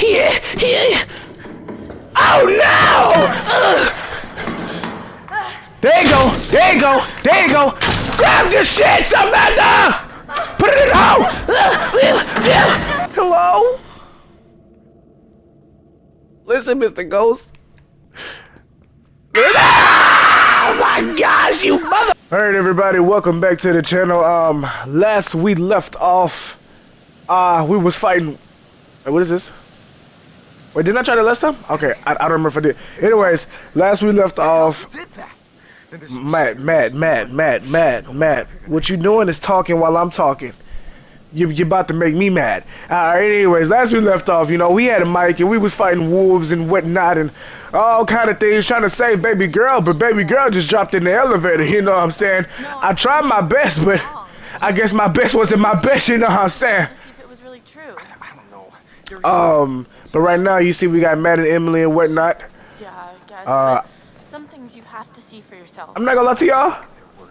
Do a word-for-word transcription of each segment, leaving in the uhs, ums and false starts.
Yeah, yeah. Oh no! Ugh. There you go. There you go. There you go. Grab this shit, Samantha! Put it in home! Hello? Listen, Mister Ghost. Oh my gosh, you mother! Alright everybody, welcome back to the channel. Um, last we left off, uh, we was fighting... Wait, what is this? Wait, didn't I try that last time? Okay, I, I don't remember if I did. Anyways, last we left off... Matt, Matt, Matt, Matt, Matt, Matt. What you doing is talking while I'm talking. You, you're about to make me mad. Alright, anyways, last we left off, you know, we had a mic and we was fighting wolves and whatnot and all kind of things trying to save baby girl, but baby girl just dropped in the elevator, you know what I'm saying? I tried my best, but I guess my best wasn't my best, you know what I'm saying? Um, but right now, you see we got Matt and Emily and whatnot. Yeah, guys, uh, but some things you have to see for yourself. I'm not gonna lie to y'all.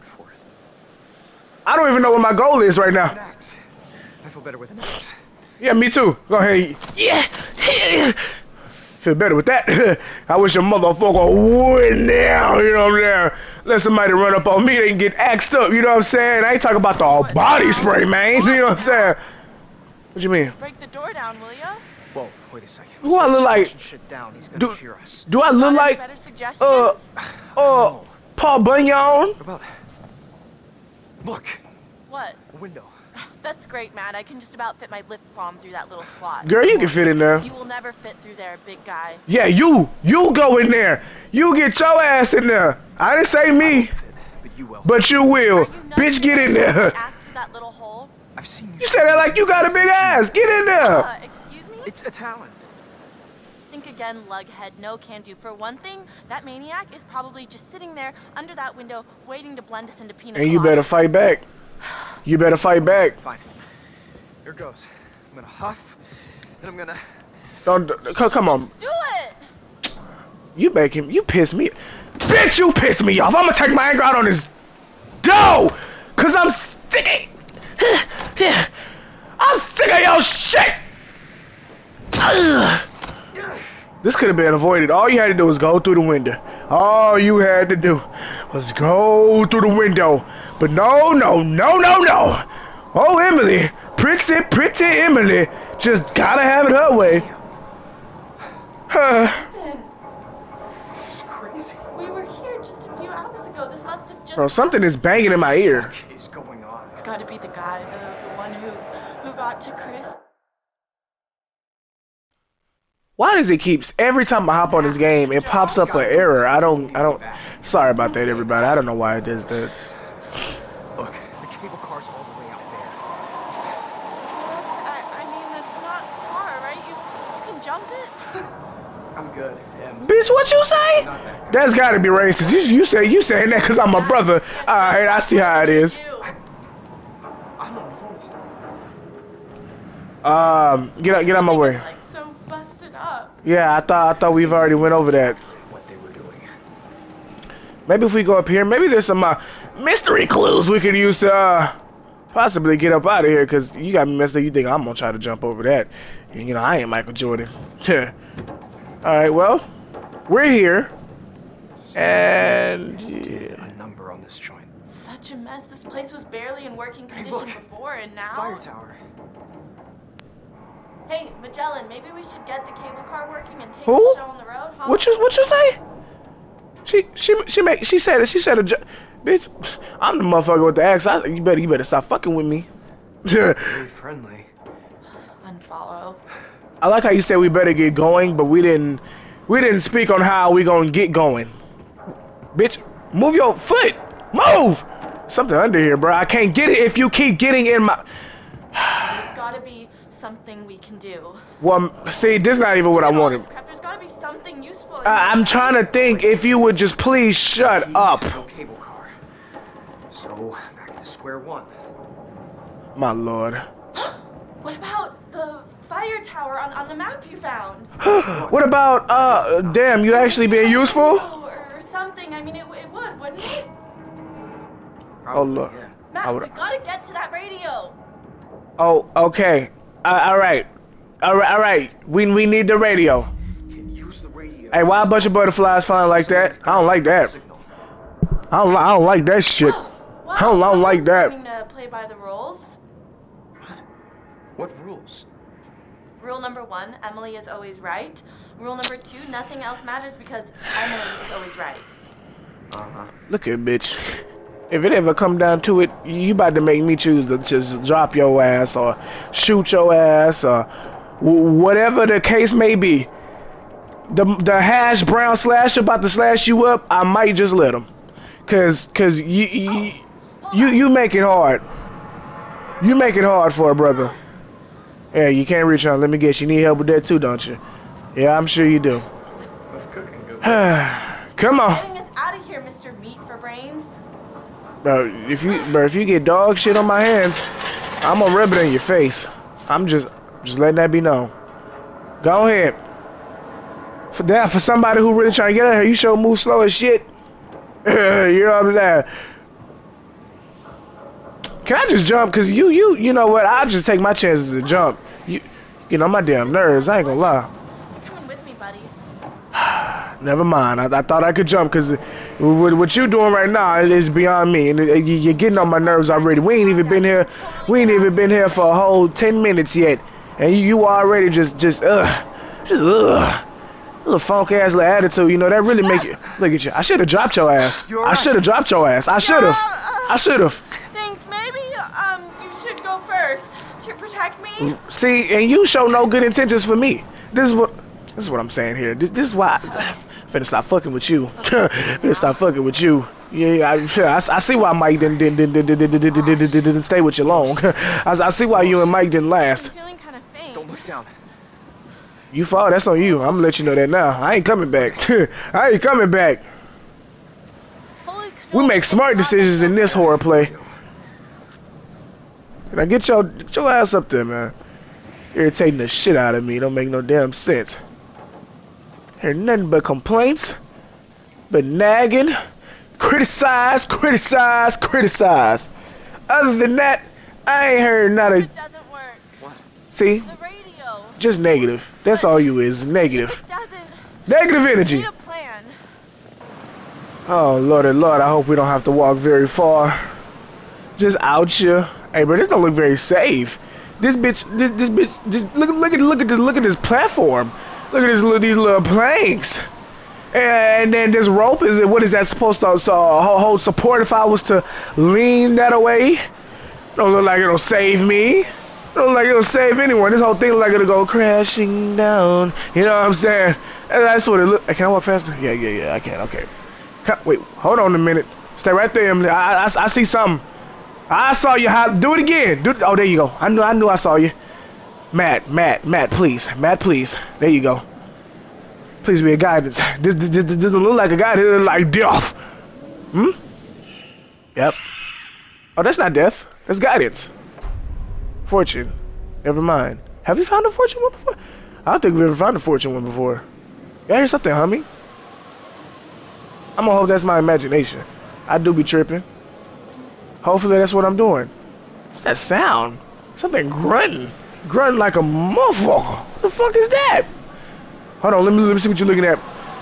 I don't even know what my goal is right now. I feel better with an axe. Yeah, me too. Go ahead. Yeah. Feel better with that. I wish a motherfucker would now, you know what I'm saying? Let somebody run up on me, they can get axed up, you know what I'm saying? I ain't talking about the all body spray, man. You know what I'm saying? What you mean? Break the door down, will ya? Whoa, wait a second. Do I look like? Shit down. He's gonna Do, hear us. do I look like? Better suggestions? Uh, uh, Paul Bunyan? What about? Look. What? A window. That's great, Matt. I can just about fit my lip balm through that little slot. Girl, you can fit in there. You will never fit through there, big guy. Yeah, you. You go in there. You get your ass in there. I didn't say me. Fit, but you will. But you will. You Bitch, get in there. Ass through that little hole. I've seen you. You said that like you got a big ass. Get in there. Uh, excuse me? It's a talent. Think again, lughead. No can do. For one thing, that maniac is probably just sitting there under that window waiting to blend us into peanut And you colada. better fight back. You better fight back. Fine. Here goes. I'm gonna huff, and I'm gonna. Don't. Come, come on. Do it! You make him. You piss me. Bitch, you piss me off. I'm gonna take my anger out on this dough. Cause I'm sick of. I'm sick of your shit. Ugh. This could have been avoided. All you had to do was go through the window. All you had to do was go through the window. But no, no, no, no, no. Oh, Emily. Pretty, pretty Emily. Just gotta have it her way. Huh. This is crazy. We were here just a few hours ago. This must have just. Bro, something is banging in my ear. What is going on? It's got to be the guy, the, the one who who got to Chris. Why does it keeps every time I hop on this game, it pops up an error? I don't, I don't. Sorry about that, everybody. I don't know why it does that. Look, the cable car's all the way out there. That's, I, I mean, that's not far, right? You, you can jump it. I'm good. Em. Bitch, what you say? That's gotta be racist. You, you say you saying that because I'm a brother. Alright, I see how it is. I, I don't know. Um, get out, get out my way. Like so busted up. Yeah, I thought, I thought we've already went over that. What they were doing. Maybe if we go up here, maybe there's some uh, mystery clues we could use to uh, possibly get up out of here. Cause you got me messed up. You think I'm gonna try to jump over that? And, you know, I ain't Michael Jordan. All right, well, we're here, and yeah. A number on this joint. Such a mess. This place was barely in working Hey, condition look. before, and now. Fire tower. Hey, Magellan, maybe we should get the cable car working and take Who? the show on the road, huh? What you what you say? She she she make she said it. She said a jo bitch. I'm the motherfucker with the axe. I, you better you better stop fucking with me. Very friendly. Unfollow. I like how you said we better get going, but we didn't we didn't speak on how we gonna get going. Bitch, move your foot. Move. Something under here, bro. I can't get it if you keep getting in my. There's gotta be something we can do. Well, see, this is not even what I Look at all wanted. this crap. There's gotta be something useful. in Uh, here. I'm trying to think if you would just please shut Keys, up. No cable car. So back to square one. My lord. What about the fire tower on, on the map you found? What about, uh, damn, you actually being useful? Or, or something. I mean, it, it would, wouldn't it? Oh, look. Yeah. Matt, I would- we gotta get to that radio. Oh, okay. Uh, all right. All right, all right. We we need the radio. Can use the radio. Hey, why a bunch of butterflies flying like that? I don't like that. I don't I don't like that shit. Wow, I don't, I don't like that. someone's learning to play by the rules. What? What rules? Rule number one, Emily is always right. Rule number two, nothing else matters because Emily is always right. Uh-huh. Look at bitch. If it ever come down to it, you about to make me choose to just drop your ass or shoot your ass or whatever the case may be. The the hash brown slasher about to slash you up, I might just let him. Cause cause you you you, you make it hard. You make it hard for a brother. Yeah, you can't reach out. Let me guess, you need help with that too, don't you? Yeah, I'm sure you do. What's cooking? Good. Come on. Getting us out of here, Mister Meat for Brains. Bro, if you bro, if you get dog shit on my hands, I'm gonna rub it in your face. I'm just just letting that be known. Go ahead. For that, for somebody who really trying to get out here, you sure move slow as shit. You know what I'm saying? Can I just jump? Cause you, you, you know what? I'll just take my chances to jump. You, you know my damn nerves. I ain't gonna lie. You're coming with me, buddy. Never mind. I, I thought I could jump. Cause what, what you doing right now is beyond me, and it, you, you're getting on my nerves already. We ain't even been here. We ain't even been here for a whole ten minutes yet, and you, you already just, just, ugh, just ugh. Little funk ass little attitude. You know that really make you look at you. I should have dropped your ass. You're I right. should have dropped your ass. I should have. I should have. Thanks. Maybe um you should go first to protect me. See, and you show no good intentions for me. This is what this is what I'm saying here. This, this is why I'm finna stop fucking with you. Finna stop fucking with you. Yeah, I, I, I see why Mike didn't didn't, didn't, didn't, didn't, didn't, didn't stay with you long. I, I see why you and Mike didn't last. I'm feeling kind of faint. Don't look down. You fall, that's on you. I'm gonna let you know that now. I ain't coming back. I ain't coming back. Holy We make smart decisions in this horror play. Now get your get your ass up there, man. Irritating the shit out of me. Don't make no damn sense. Hear nothing but complaints, but nagging, criticize, criticize, criticize. Other than that, I ain't heard not a. It doesn't work. What? See, The radio. just negative. That's all you is, negative. It doesn't. Negative We energy. need a plan. Oh lordy lord, I hope we don't have to walk very far. Just out here. Hey bro, this don't look very safe. This bitch, this, this bitch, this, look, look at, look at this, look at this platform. Look at this, little, these little planks. And then this rope is, what is that supposed to so, hold support if I was to lean that away? Don't look like it'll save me. Don't look like it'll save anyone. This whole thing look like it'll go crashing down. You know what I'm saying? And that's what it look. Can I walk faster? Yeah, yeah, yeah, I can. Okay. Wait, hold on a minute. Stay right there, Emily. I, I, I see something. I saw you. How, do it again. Do it. Oh, there you go. I knew. I knew. I saw you. Matt, Matt, Matt, please, Matt, please. There you go. Please be a guidance. This, this, this, this doesn't look like a guy. This looks like death. Hmm. Yep. Oh, that's not death. That's guidance. Fortune. Never mind. Have you found a fortune one before? I don't think we've ever found a fortune one before. Yeah, hear something humming. I'm gonna hope that's my imagination. I do be tripping. Hopefully that's what I'm doing. What's that sound? Something grunting. Grunting like a motherfucker. What the fuck is that? Hold on, let me let me see what you're looking at.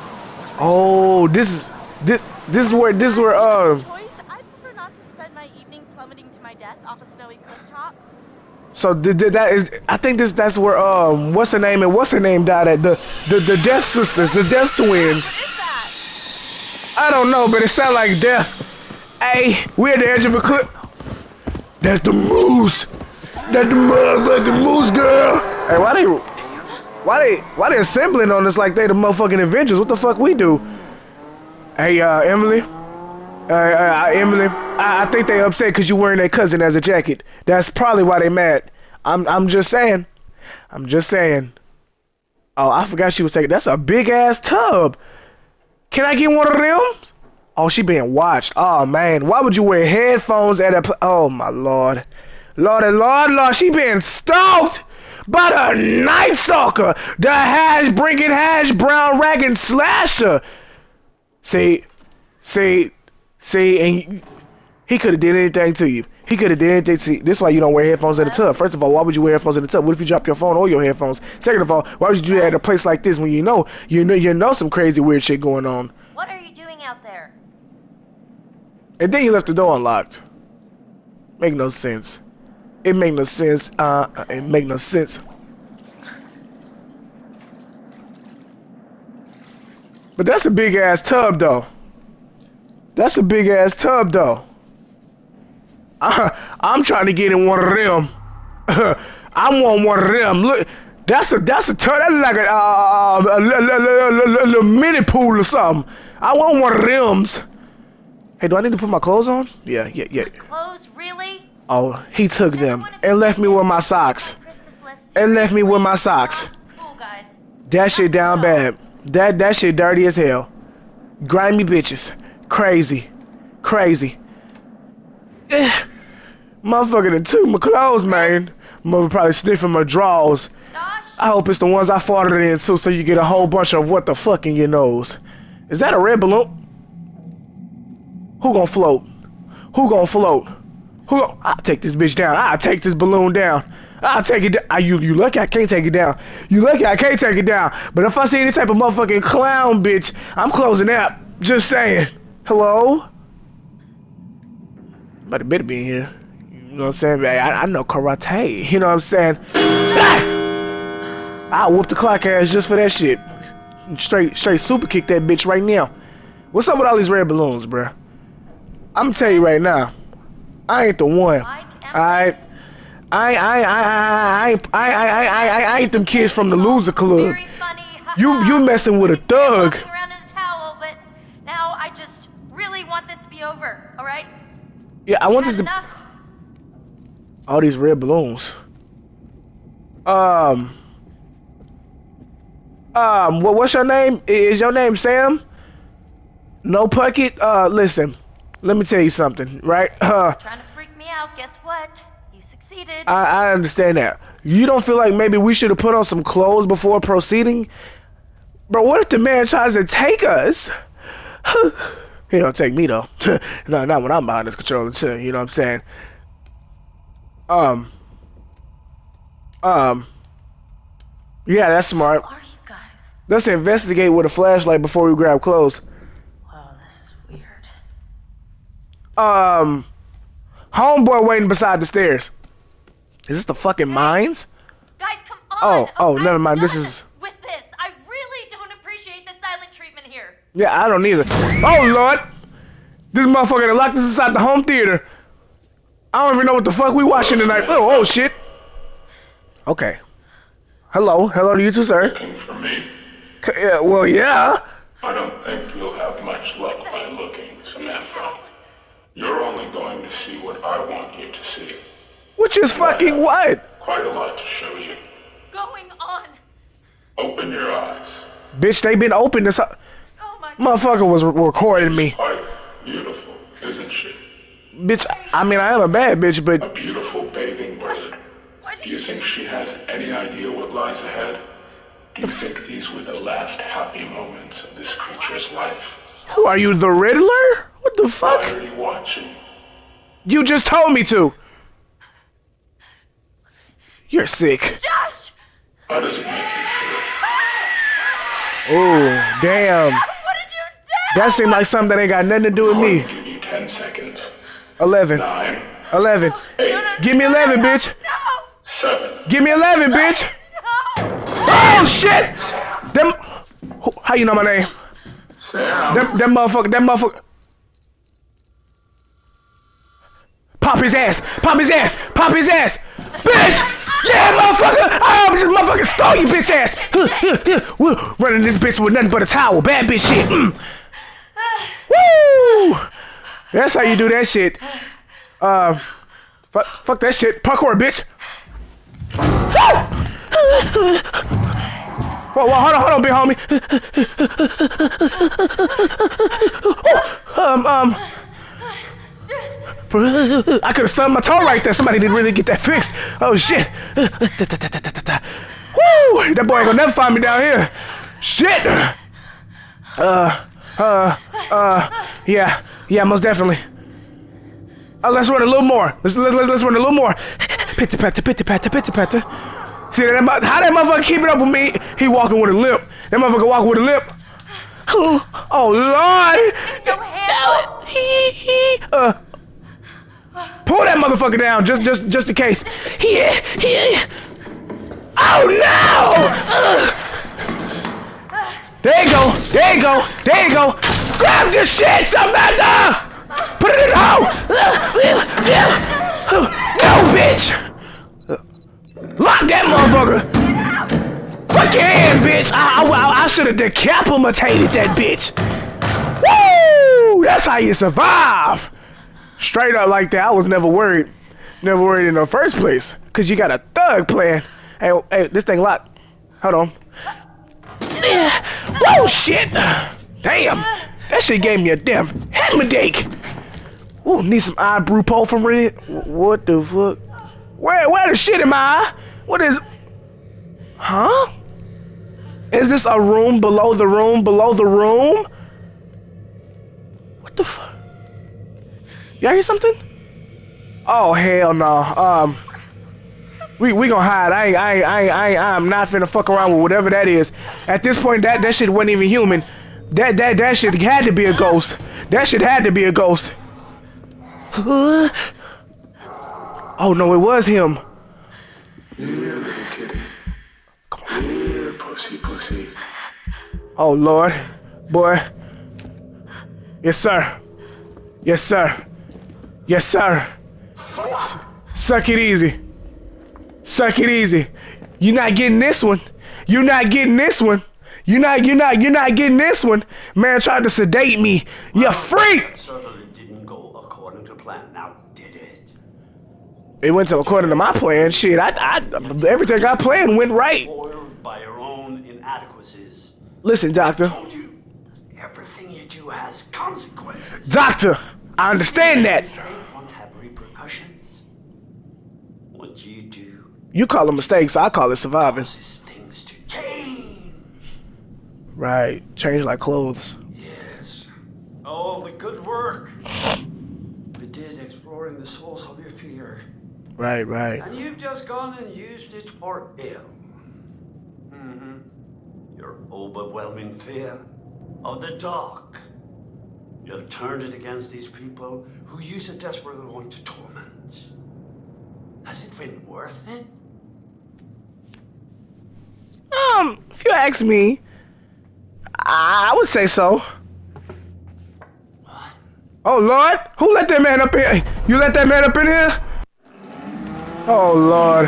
Oh, this is this this is where this is where uh Choice. I'd prefer not to spend my evening plummeting to my death off a snowy cliff top. so th th that is I think this that's where um what's her name and what's her name died at the the the Death Sisters, the Death Twins. What is that? I don't know, but it sounds like death. Hey, we're at the edge of a cliff. That's the moose. That's the motherfucking moose, girl. Hey, why they, why they, why they assembling on us like they the motherfucking Avengers? What the fuck we do? Hey, uh, Emily. Uh, uh Emily. I, I think they upset because you wearing their cousin as a jacket. That's probably why they mad. I'm, I'm just saying. I'm just saying. Oh, I forgot she was taking. That's a big ass tub. Can I get one of them? Oh, she being watched. Oh, man. Why would you wear headphones at a... Oh, my Lord. Lord and Lord, Lord. She being stalked by the Night Stalker. The hash bringing hash brown ragged slasher. See. See. See. And He could have did anything to you. He could have did anything to you. This is why you don't wear headphones in the tub. First of all, why would you wear headphones in the tub? What if you drop your phone or your headphones? Second of all, why would you do that at a place like this when you know you know you know some crazy weird shit going on? What are you doing out there? And then you left the door unlocked. Make no sense. It make no sense. Uh, it make no sense. But that's a big ass tub though. That's a big ass tub though. I, I'm trying to get in one of them. I want one of them. Look, that's a that's a tub. That's like a, uh, a, a, a, a, a mini pool or something. I want one of them. Hey, do I need to put my clothes on? Yeah, yeah, yeah. Clothes, really? Oh, he took them and left me with my socks. And left me with my socks. Cool, guys. That shit down bad. That that shit dirty as hell. Grimy bitches. Crazy. Crazy. Eh. Motherfucker done took my clothes, man. Mother probably sniffing my drawers. Josh? I hope it's the ones I farted in too, so you get a whole bunch of what the fuck in your nose. Is that a red balloon? Who gonna float? Who gonna float? Who gonna... I'll take this bitch down. I'll take this balloon down. I'll take it down. I, you, you lucky I can't take it down. You lucky I can't take it down. But if I see any type of motherfucking clown bitch, I'm closing out. Just saying. Hello? But it better be in here. You know what I'm saying? I, I know karate. You know what I'm saying? Ah! I'll whoop the clock ass just for that shit. Straight, straight super kick that bitch right now. What's up with all these red balloons, bruh? I'm gonna tell you right now. I ain't the one. I, I, I, I, I, I, I, I, I, I ain't them kids from the loser club. You, you messing with a thug. Around in a towel, but now I just really want this to be over. All right? Yeah, I want this to. Enough. All these red balloons. Um. Um. What? What's your name? Is your name Sam? No Puckett. Uh, listen. Let me tell you something, right? Uh. Trying to freak me out. Guess what? You succeeded. I, I understand that. You don't feel like maybe we should have put on some clothes before proceeding? Bro, what if the man tries to take us? He don't take me though. No, not when I'm behind this controller too. You know what I'm saying? Um. Um. Yeah, that's smart. Who are you guys? Let's investigate with a flashlight before we grab clothes. Wow, this is weird. Um. Homeboy waiting beside the stairs. Is this the fucking mines? Guys, come on. Oh, oh, I'm never mind. This done is. with this. I really don't appreciate the silent treatment here. Yeah, I don't either. Oh Lord, this motherfucker that locked us inside the home theater. I don't even know what the fuck we watching tonight. Oh, oh shit. Okay. Hello, hello to you too, sir. Looking for me? C yeah, well, yeah. I don't think you'll have much luck by looking, Samantha. You're only going to see what I want you to see. Which is fucking what? Quite a lot to show you. What's going on? Open your eyes. Bitch, they been open this. Oh my God. Motherfucker was re recording me. Quite beautiful, isn't she? Bitch, I mean, I am a bad bitch, A but beautiful bathing bird. What Do you think she has any idea what lies ahead? Do you think these were the last happy moments of this creature's life? who are you, the Riddler? What the fuck? Why are you watching? You just told me to. You're sick. Josh! How does it make you feel? Oh, damn. What did you do? That seemed like something that ain't got nothing to do with I'll me. give you ten seconds. eleven. Nine. eleven. Eight. Give me eleven, bitch. No! Seven. Give me eleven, bitch. No! Oh, shit. Them. How you know my name? Sam. Them, them motherfucker. That motherfucker. Pop his ass. Pop his ass. Pop his ass. Bitch. Yeah, motherfucker! I just motherfucking stole you, bitch ass! We're running this bitch with nothing but a towel. Bad bitch shit. Mm. Woo! That's how you do that shit. Uh, fuck, fuck that shit. Parkour, bitch. Woo! Whoa, whoa, hold on, hold on, big homie. um, um. I could have stubbed my toe right there. Somebody didn't really get that fixed. Oh shit. Woo! That boy ain't gonna never find me down here. Shit. Uh, uh, uh, yeah, yeah, most definitely. Oh, let's run a little more. Let's let's let's, let's run a little more. Pitter patter, pitter patter, pitter patter. See that? How that motherfucker keeping up with me? He walking with a limp. That motherfucker walking with a limp. Oh Lord! No hands. Uh, pull that motherfucker down, just just just in case. Here, here. Oh no! Uh. There you go. There you go. There you go. Grab this shit, Samantha! Put it in the hole! No, bitch! Lock that motherfucker! Fuck your hand, bitch! I, I, I should have decapitated that bitch! Woo! That's how you survive! Straight up like that, I was never worried. Never worried in the first place. Cause you got a thug plan. Hey, hey, this thing locked. Hold on. Whoa, shit! Damn! That shit gave me a damn headache. Ooh, need some ibuprofen from it. What the fuck? Where, where the shit am I? What is? Huh? Is this a room below the room below the room? What the fuck? Y'all hear something? Oh hell no. Um, we we gonna hide. I I I I I'm not finna fuck around with whatever that is. At this point, that that shit wasn't even human. That that that shit had to be a ghost. That shit had to be a ghost. Oh no, it was him. Here, little kitty. Come on. Here, pussy, pussy. Oh Lord, boy. Yes sir. Yes sir. Yes sir. S suck it easy. Suck it easy. You're not getting this one. You're not getting this one. You're not, you're not, you're not getting this one. Man tried to sedate me. You well, freak! That certainly didn't go according to plan. Now, did it? It went to according to my plan. Shit, I, I, everything I planned went right. Spoiled by your own inadequacies. Listen, Doctor. I told you, everything you do has consequences. Doctor, I understand that. Mistakes won't have repercussions. What you do. You call them mistakes. I call it surviving. Causes things to change. Right, change like clothes. Yes. Oh, the good work we did exploring the source of your fear. Right, right. And you've just gone and used it for ill. Mm-hmm. Your overwhelming fear of the dark. You have turned it against these people who use it desperately want to torment. Has it been worth it? Um, if you ask me, I would say so. What? Oh Lord, who let that man up here? You let that man up in here? Oh Lord.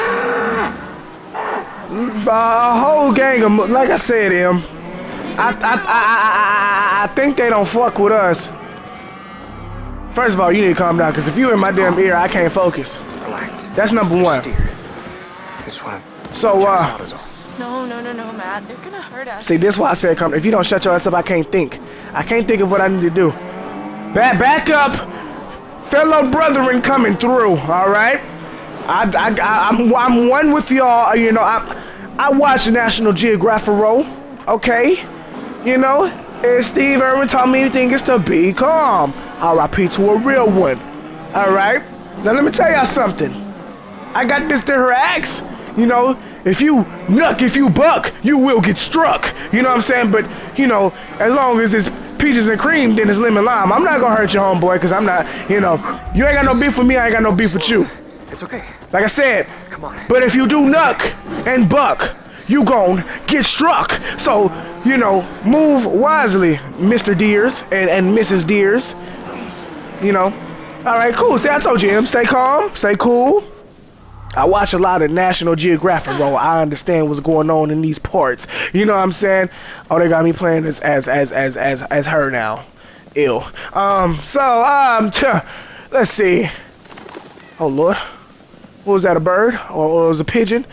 A whole gang of, like I said, him. I, I, I, I, I think they don't fuck with us. First of all, you need to calm down, because if you in my damn ear, I can't focus. Relax. That's number one. Just wanna So, uh... No, no, no, no, Matt. They're gonna hurt us. See, this is why I said, come. If you don't shut your ass up, I can't think. I can't think of what I need to do. Back, back up, fellow brethren coming through. All right. I, I, I I'm, I'm one with y'all. You know, I, I watch National Geographic Row. Okay. You know, and Steve Irwin taught me anything is to be calm. R I P to a real one. All right. Now let me tell y'all something. I got this to her axe. You know, if you nuck, if you buck, you will get struck. You know what I'm saying? But, you know, as long as it's peaches and cream, then it's lemon lime. I'm not gonna hurt your homeboy, because I'm not, you know, you ain't got no beef with me, I ain't got no beef with you. It's okay. Like I said, come on. But if you do nuck and buck, you gon' get struck. So, you know, move wisely, Mister Deers and, and Missus Deers. You know. Alright, cool. See, I told you, Em, stay calm, stay cool. I watch a lot of National Geographic, bro. I understand what's going on in these parts. You know what I'm saying? Oh, they got me playing as as as as as, as her now. Ew. Um. So um. Let's see. Oh Lord. What was that? A bird or, or was it a pigeon?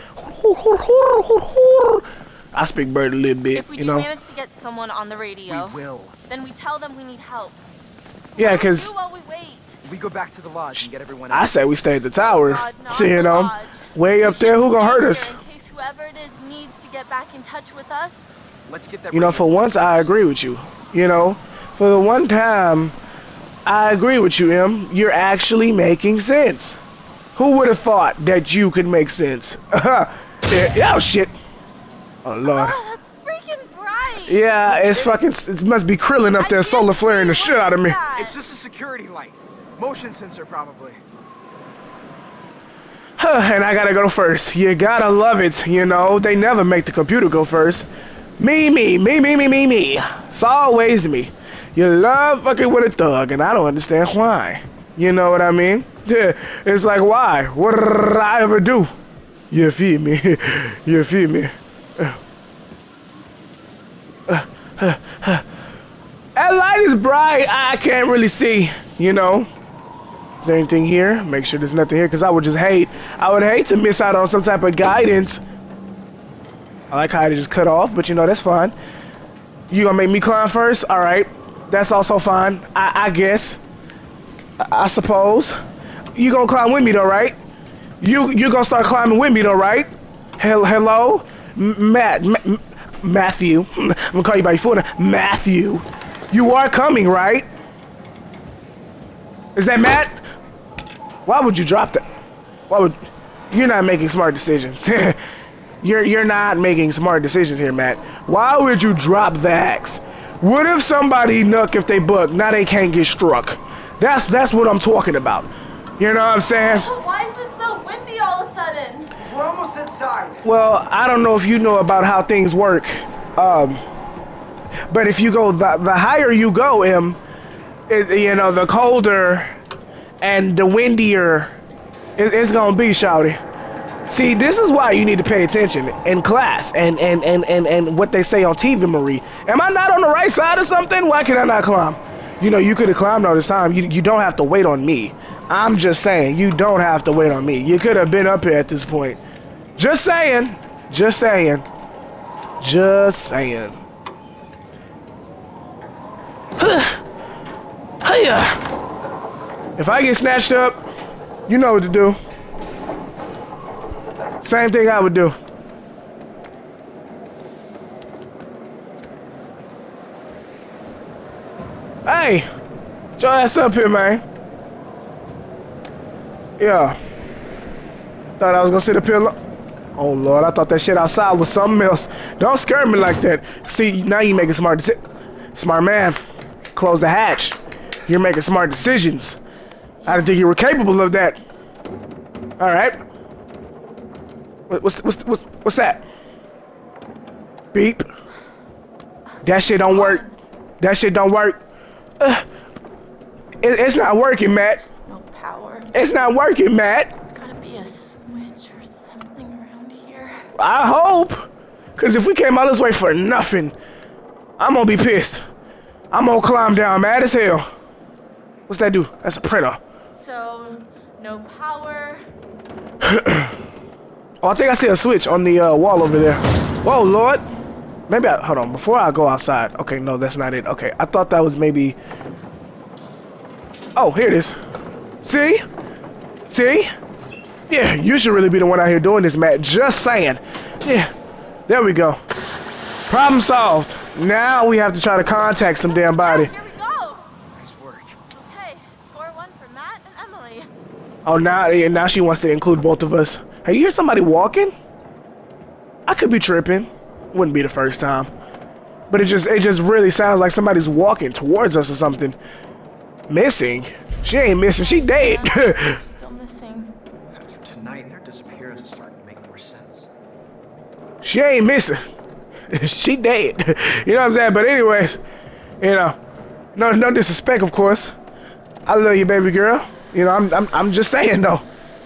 I speak bird a little bit. If we you do know. manage to get someone on the radio, We will. then we tell them we need help. Yeah, cause. Do while we wait. We go back to the lodge and get everyone I out. say we stay at the tower. God, not See, you the know, lodge. way up there. Who gonna hurt us? In case whoever it is needs to get back in touch with us. Let's get that. You know, for once, I agree with you. You know, for the one time, I agree with you, Em. You're actually making sense. Who would have thought that you could make sense? yeah, oh shit. Oh lord. Oh, that's freaking bright. Yeah, it's fucking. It must be Krillin up there, solar flaring the shit out of me. It's just a security light. Motion sensor, probably. Huh, and I gotta go first. You gotta love it, you know. They never make the computer go first. Me, me, me, me, me, me, me. It's always me. You love fucking with a thug, and I don't understand why. You know what I mean? Yeah, it's like, why? What did I ever do? You feel me? You feel me? Uh, uh, uh, uh. That light is bright. I can't really see, you know. Is there anything here? Make sure there's nothing here, because I would just hate. I would hate to miss out on some type of guidance. I like how it just cut off, but you know, that's fine. You gonna make me climb first? Alright. That's also fine. I, I guess. I, I suppose. You gonna climb with me though, right? You you gonna start climbing with me though, right? Hel hello? M Matt. M Matthew. I'm gonna call you by your full name. Matthew. You are coming, right? Is that Matt? Why would you drop that? Why would... You're not making smart decisions. you're you're not making smart decisions here, Matt. Why would you drop the axe? What if somebody nuck if they buck? Now they can't get struck. That's that's what I'm talking about. You know what I'm saying? Why is it so windy all of a sudden? We're almost inside. Well, I don't know if you know about how things work. Um, but if you go, the, the higher you go, Em, it, you know, the colder and the windier it, it's gonna be, shawty. See, this is why you need to pay attention in class and, and, and, and, and what they say on T V, Marie. Am I not on the right side of something? Why can I not climb? You know, you could have climbed all this time. You, you don't have to wait on me. I'm just saying, you don't have to wait on me. You could have been up here at this point. Just saying. Just saying. Just saying. Hiya. If I get snatched up, you know what to do. Same thing I would do. Hey, get your ass up here, man. Yeah. Thought I was gonna sit up here. Oh Lord, I thought that shit outside was something else. Don't scare me like that. See, now you making smart decisions. Smart man. Close the hatch. You're making smart decisions. I didn't think you were capable of that. All right. What's what's what's what's that? Beep. That shit don't work. That shit don't work. Uh, it, it's not working, Matt. No power. It's not working, Matt. Gotta be a switch or something around here. I hope. Cause if we came all this way for nothing, I'm gonna be pissed. I'm gonna climb down mad as hell. What's that do? That's a printer. So, no power. Oh, I think I see a switch on the uh, wall over there. Whoa, Lord. Maybe I, hold on, before I go outside. Okay, no, that's not it. Okay, I thought that was maybe... Oh, here it is. See? See? Yeah, you should really be the one out here doing this, Matt. Just saying. Yeah, there we go. Problem solved. Now we have to try to contact some damn body. Here we go. Nice work. Okay, score one for Matt and Emily. Oh, now, yeah, now she wants to include both of us. Hey, you hear somebody walking? I could be tripping. Wouldn't be the first time. But it just it just really sounds like somebody's walking towards us or something. Missing? She ain't missing, she dead. Yeah, still missing. After tonight, their disappearance is starting to make more sense. She ain't missing. She dead. You know what I'm saying? But anyways, you know, no no disrespect, of course. I love you, baby girl. You know, I'm I'm I'm just saying though.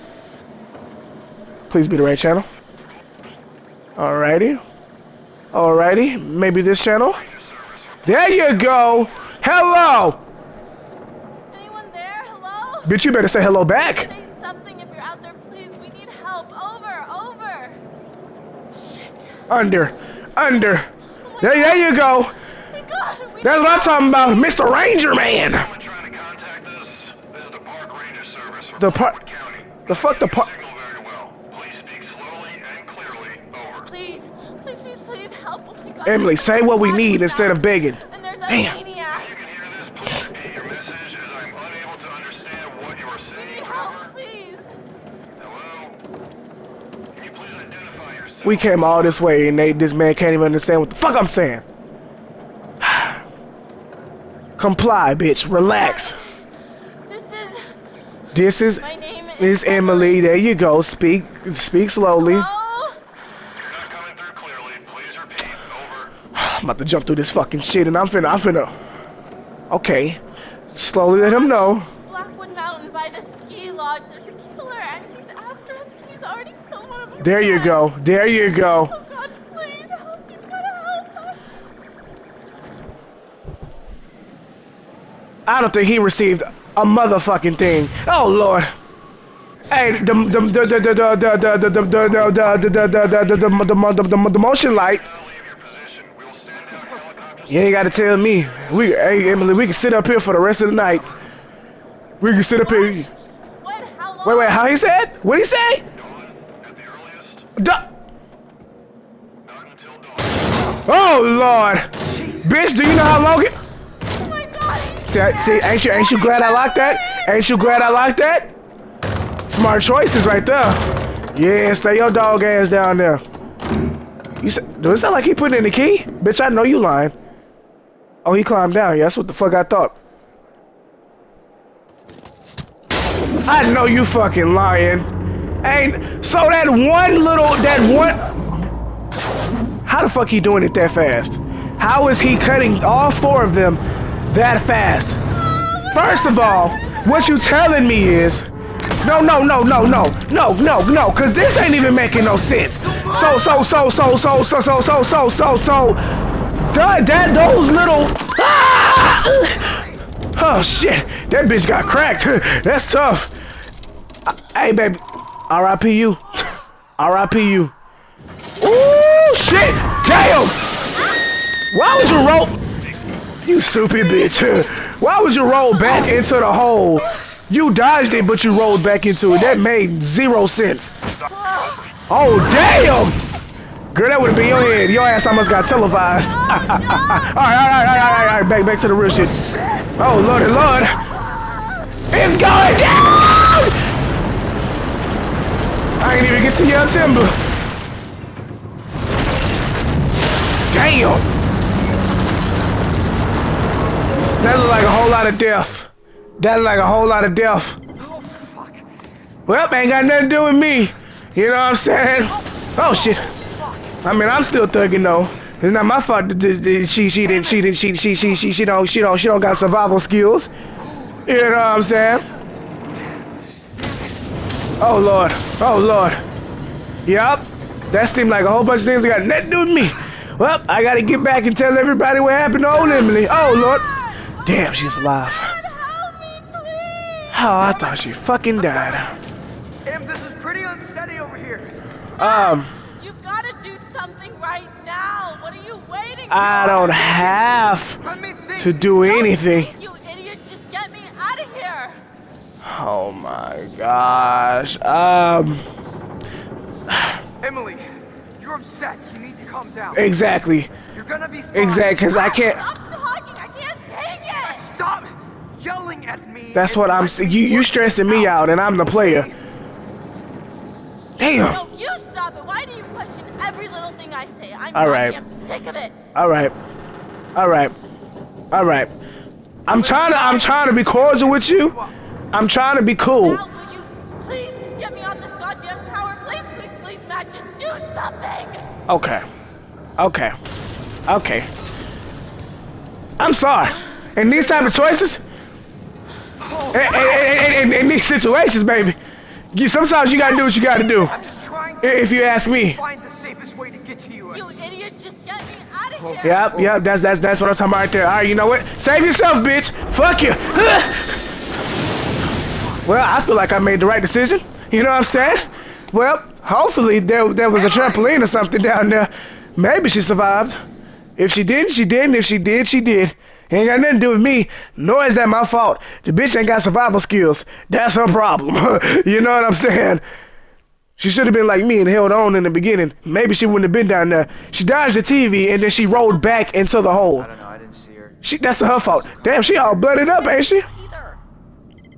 Please be the right channel. Alrighty. Alrighty. Maybe this channel. There you go. Hello. Anyone there? Hello? Bitch, you better say hello back. Say something if you're out there, please. We need help. Over, over. Shit. Under. Under. Oh There, there you go. Thank God. We That's what I'm talking about. Mister Ranger Man. Someone trying to contact us. This is the Park Ranger Service from The park. Broward County. The fuck the park. Signal very well. Please speak slowly and clearly. Over. Please, please, please, please help. Oh my God. Emily, say what we need instead of begging. And there's a Damn. maniac. If you can hear this, please repeat your message as I'm We came all this way and they, this man can't even understand what the fuck I'm saying. Comply, bitch. Relax. This is... This is... My name is Emily. There you go. Speak, speak slowly. Hello? You're not coming through clearly. Please repeat. Over. I'm about to jump through this fucking shit and I'm finna, I'm finna... Okay. Slowly let him know. Blackwood Mountain by the ski lodge. There's a killer and he's after us. He's already killed one of my There you friends. go. There you go. Oh God, please help. You've got to help us. I don't think he received a motherfucking thing. Oh Lord. Hey, the the the the the the the the the the the the the the the motion light. Now leave your position. We will stand down helicopters. You ain't gotta tell me. We, hey Emily, we can sit up here for the rest of the night. We can sit up here. What? How long? Wait, wait, how he said? What he say? Dawn at the earliest. Duh. Not until dawn. Oh Lord. Bitch, do you know how long it? Oh my God. See, see, ain't you ain't you glad I locked that? Ain't you glad I locked that? Smart choices right there. Yeah, stay your dog ass down there. You said, do it sound like he put in the key? Bitch, I know you lying. Oh, he climbed down. Yeah, that's what the fuck I thought. I know you fucking lying. Ain't so that one little that one. How the fuck he doing it that fast? How is he cutting all four of them that fast? First of all, what you telling me is. No, no, no, no, no, no, no, no, cause this ain't even making no sense. So, so, so, so, so, so, so, so, so, so, so, that, that, those little, ah! Oh shit, that bitch got cracked. That's tough. Uh, hey, baby, R I P you, R I P you. Ooh, shit, damn. Why would you roll? You stupid bitch. Why would you roll back into the hole? You dodged it, but you rolled back into it. That made zero sense. Oh, damn! Girl, that would have been your head. Your ass almost got televised. Alright, alright, alright, alright, alright. Back, back to the real shit. Oh, Lordy, Lord. It's going down! I ain't even get to your timber. Damn! That look like a whole lot of death. That's like a whole lot of death. Oh, fuck. Well, ain't got nothing to do with me. You know what I'm saying? Oh shit. I mean, I'm still thugging though. It's not my fault. that She, she didn't, she didn't, she, she, she, she, she don't, she don't, she don't got survival skills. You know what I'm saying? Oh Lord. Oh Lord. Yup. That seemed like a whole bunch of things that got nothing to do with me. Well, I gotta get back and tell everybody what happened to old Emily. Oh Lord. Damn, she's alive. Oh, I thought she fucking died. Em, this is pretty unsteady over here. Um, You've got to do something right now. What are you waiting for? I don't have Let me think. to do Don't anything. think, you idiot. Just get me out of here. Oh my gosh. Um, Emily, you're upset. You need to calm down. exactly. You're gonna be fine. Exactly, because I can't. Stop talking. I can't take it. Stop yelling at me. That's and what I'm. let me You you work stressing this me out, and I'm the player. Damn. No, you stop it. Why do you question every little thing I say? I'm All right. goddamn sick of it. All right. All right. All right. I'm trying to. I'm trying to be cordial with you. I'm trying to be cool. Now, will you please get me off this goddamn tower? Please, please, please, Matt. Just do something. Okay. Okay. Okay. I'm sorry. In these type of choices, in, in, in, in, in these situations, baby, you, sometimes you gotta do what you gotta do. I'm just trying to If you ask me. find the safest way to get to you. You idiot. Just get me out of here. Yep, yep. That's that's that's what I'm talking about right there. All right, you know what? Save yourself, bitch. Fuck you. Well, I feel like I made the right decision. You know what I'm saying? Well, hopefully there there was a trampoline or something down there. Maybe she survived. If she didn't, she didn't. If she did, she did. Ain't got nothing to do with me, nor is that my fault. The bitch ain't got survival skills. That's her problem. You know what I'm saying? She should have been like me and held on in the beginning. Maybe she wouldn't have been down there. She dodged the T V and then she rolled back into the hole. I don't know. I didn't see her. She, that's her fault. Damn, she all blooded up, ain't she? Either.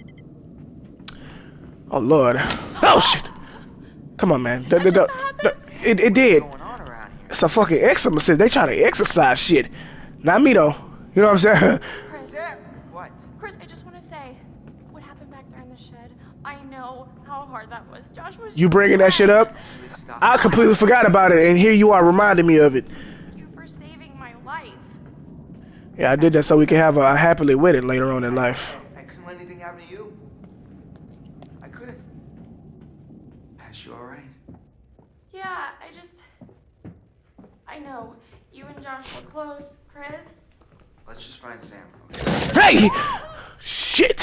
Oh, Lord. Oh, shit. Come on, man. The, the, the, the, It it did. What's going on around here? It's a fucking exorcist. They trying to exercise shit. Not me though. You know what I'm saying? Chris, Sam, what? Chris, I just want to say, what happened back there in the shed? I know how hard that was. Josh was. You bringing that shit up? Stop. I completely forgot about it, and here you are reminding me of it. Thank you for saving my life. Yeah, I did that so we can have a, a happily wedded later on in life. I couldn't let anything happen to you. I couldn't. Ash, you all right? Yeah, I just. I know. You and Josh were close, Chris. Let's just find Sam. Okay? Hey! Shit!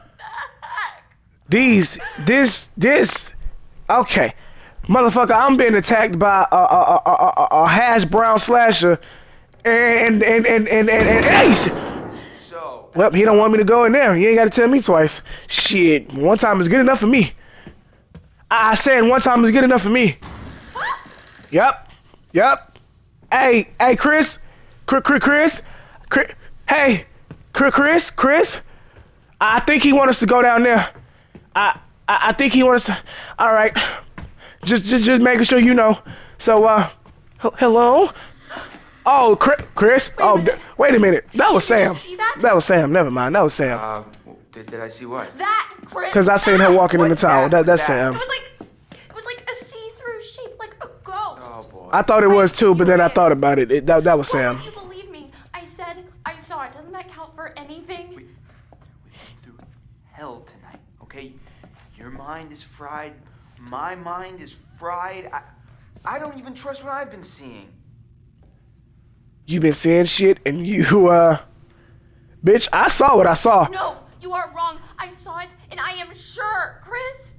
These, this, this. Okay. Motherfucker, I'm being attacked by a, a, a, a, a, a hash brown slasher. And, and, and, and, and, and, and So. well, he don't want me to go in there. You ain't got to tell me twice. Shit, one time is good enough for me. I, I said one time is good enough for me. Yep. Yep. Hey, hey, Chris. Chris, Chris. Chris. Hey, Chris, Chris, Chris. I think he wants us to go down there. I, I, I think he wants us to. All right. Just, just, just making sure you know. So, uh, h hello. Oh, Chris. Chris? Wait a oh, minute. d- wait a minute. That was Did you Sam. just see that? That was Sam. Never mind. That was Sam. Uh, did, did I see what? That, Chris. Cause I seen her walking in the What tower. That, that that's was Sam. It was like, it was like a see-through shape, like a ghost. Oh boy. I thought it was too, but then I thought about it. it that, that was Why Sam. don't you believe me? I said I saw it. Doesn't that count for anything? We, we've been through hell tonight, okay? Your mind is fried. My mind is fried. I, I don't even trust what I've been seeing. You been seeing shit, and you, uh, bitch, I saw what I saw. No, you are wrong. I saw it, and I am sure, Chris.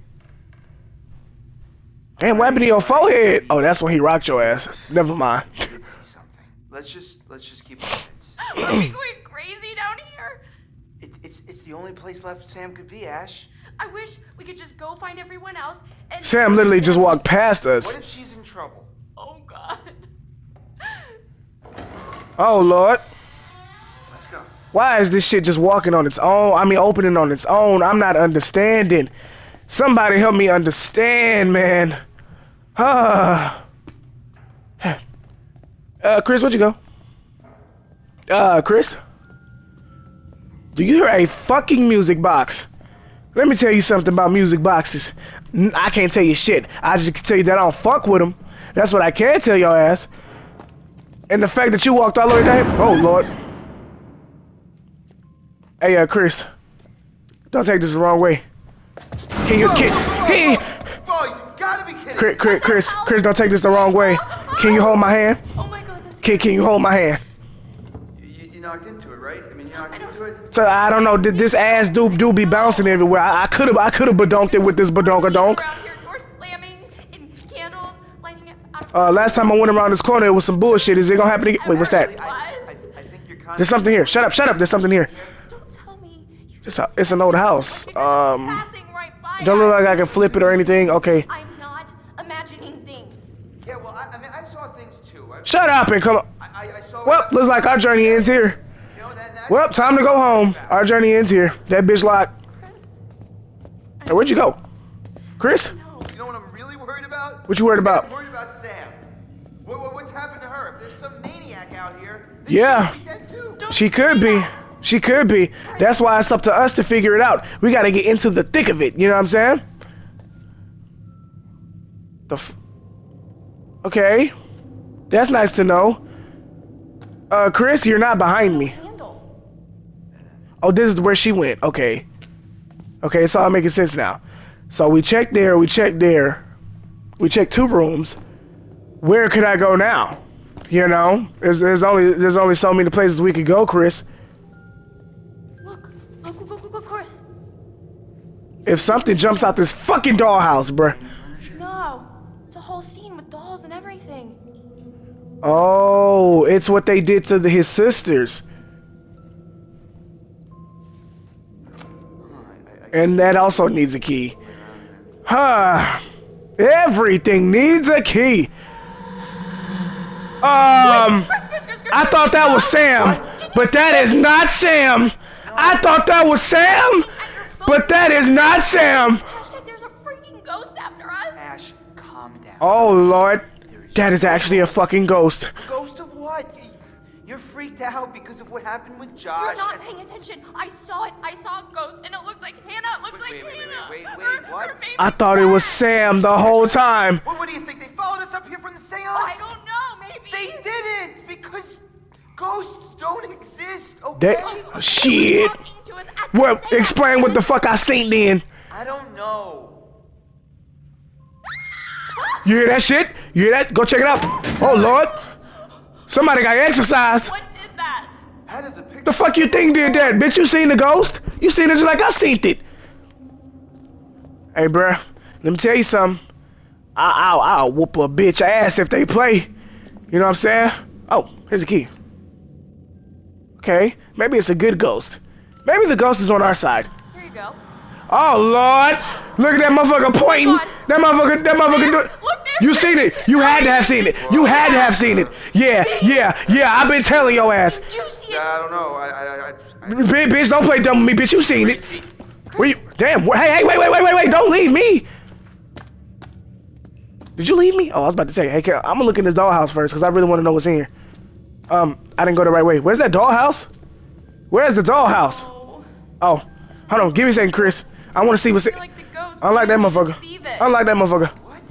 Damn, what happened to your forehead? Oh, that's when he rocked your ass. Never mind. I did see something. Let's just let's just keep our heads. Are we going crazy down here? It, it's it's the only place left Sam could be, Ash. I wish we could just go find everyone else and. Sam literally just walked past us. What if she's in trouble? Oh God. Oh Lord, Let's go. why is this shit just walking on its own? I mean, opening on its own. I'm not understanding. Somebody help me understand, man. Ah. uh, Chris, where'd you go? Uh, Chris? Do you hear a fucking music box? Let me tell you something about music boxes. N I can't tell you shit. I just can tell you that I don't fuck with them. That's what I can tell your ass. And the fact that you walked all the way down. Oh Lord. Hey, uh, Chris. Don't take this the wrong way. Can you, can, can you, Whoa, you gotta be kidding. Chris, Chris, Chris, Chris, don't take this the wrong way. Can you hold my hand? Oh my God, that's. Can, can you hold my hand? You, you, you knocked into it, right? I mean, you knocked into it. So I don't know. Did this ass do do be bouncing everywhere? I could have I could have badonked it with this badonkadonk. Around here, doors slamming and candles lighting it out of. Uh, last time I went around this corner, it was some bullshit. Is it gonna happen again? Wait, what's that? Actually, I, I, I think you're kind There's something here. Shut up, shut up. There's something here. Don't tell me. You It's a, it's an old house. You're just Um, passing right by don't look us. like I can flip it or anything. Okay. I'm not imagining things. Yeah, well, I, I mean, I saw things too. I, Shut up and come on. I, I, I saw. Well, looks like our journey ends here. You know, that, that's Well, time to go home. Our journey ends here. That bitch locked. Chris. Hey, where'd you go? Chris? No. You know what I'm really worried about? What you worried about? I'm worried about Sam. What, what, what's happened to her? If there's some maniac out here, then Yeah. she could be dead too. Don't She could say be. that. She could be. That's why it's up to us to figure it out. We gotta get into the thick of it. You know what I'm saying? The f okay. That's nice to know. Uh, Chris, you're not behind me. Handle. Oh, this is where she went. Okay. Okay, it's all making sense now. So we checked there, we checked there. We checked two rooms. Where could I go now? You know? There's, there's only there's only so many places we could go, Chris. Look, look, look, look, look, look, Chris. If something jumps out this fucking dollhouse, bruh. No, it's a whole scene with dolls and everything. Oh, it's what they did to the, his sisters. And that also needs a key. Huh. Everything needs a key. Um, Chris, Chris, Chris, Chris, I thought that was Sam, but that is not Sam. I thought that was Sam, but that is not Sam. Hashtag there's a freaking ghost after us. Ash, calm down. Oh, Lord. That is actually a fucking ghost. Ghost of what? You- You're freaked out because of what happened with Josh. You're not and- paying attention. I saw it. I saw a ghost, and it looked like Hannah. It looked Wait, like wait, wait, Hannah. wait, wait, wait, Her- what? her baby I thought it was friend. Sam the whole time. What, what do you think? They followed us up here from the seance? I don't know. Maybe. They didn't because ghosts don't exist, okay? They, shit. Talking to us at the Well, seance. explain what the fuck I seen then. I don't know. You hear that shit? You hear that? Go check it out. Oh Lord. Somebody got exercised. What did that? How does a picture? The fuck you think did that? Bitch, you seen the ghost? You seen it just like I seen it. Hey, bruh, let me tell you something. I, I'll, I'll whoop a bitch ass if they play. You know what I'm saying? Oh, here's the key. Okay, maybe it's a good ghost. Maybe the ghost is on our side. Here you go. Oh Lord! Look at that motherfucker pointing. God. That motherfucker. That motherfucker. Do There. it. Look there. You seen it? You had to have seen it. You had to have seen it. Yeah, yeah, yeah. I've been telling your ass. Did you see it? I don't know. I, I, I, I Bitch, bitch, don't play dumb with me, bitch. You seen it. see. Where you? Damn. Where, hey, hey, wait, wait, wait, wait, wait. Don't leave me. Did you leave me? Oh, I was about to say. Hey, can, I'm gonna look in this dollhouse first because I really want to know what's in here. Um, I didn't go the right way. Where's that dollhouse? Where's the dollhouse? Oh, Oh, hold on. Give me a second, Chris. I want to see what's I it. feel like the ghost. Unlike that wanted me to motherfucker. see this. Unlike that motherfucker. What?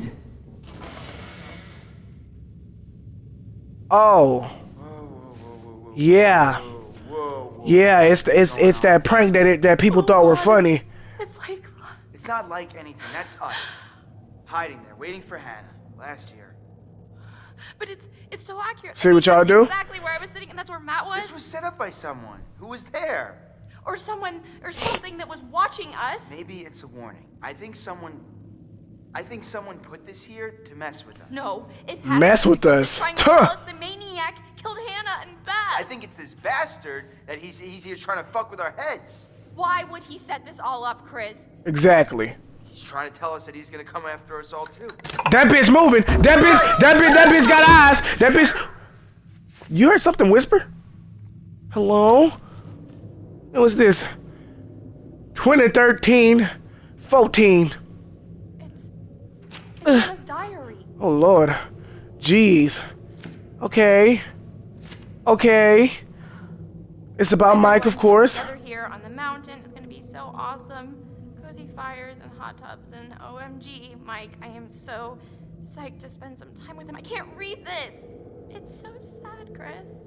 Oh, Whoa, whoa, whoa, whoa, whoa, yeah, whoa, whoa, whoa. yeah. It's it's it's that prank that it, that people thought were funny. It's like. It's not like anything. That's us. Hiding there, waiting for Hannah. Last year. But it's it's so accurate. See I mean, what y'all that's do? Exactly where I was sitting, and that's where Matt was. This was set up by someone. Who was there? Or someone, or something that was watching us. Maybe it's a warning. I think someone... I think someone put this here to mess with us. No, it has Mess to with because us. it's trying to Huh. tell us the maniac killed Hannah and Beth. I think it's this bastard that he's, he's here trying to fuck with our heads. Why would he set this all up, Chris? Exactly. He's trying to tell us that he's gonna come after us all too. That bitch moving. That bitch. That bitch. That bitch got eyes. That bitch. You heard something whisper? Hello? What was this? twenty thirteen, fourteen. It's, it's Hannah's diary. Oh Lord. Jeez. Okay. Okay. It's about Mike, of course. Together here on the mountain. It's gonna be so awesome. Cozy fires and hot tubs and O M G, Mike, I am so psyched to spend some time with him. I can't read this. It's so sad, Chris.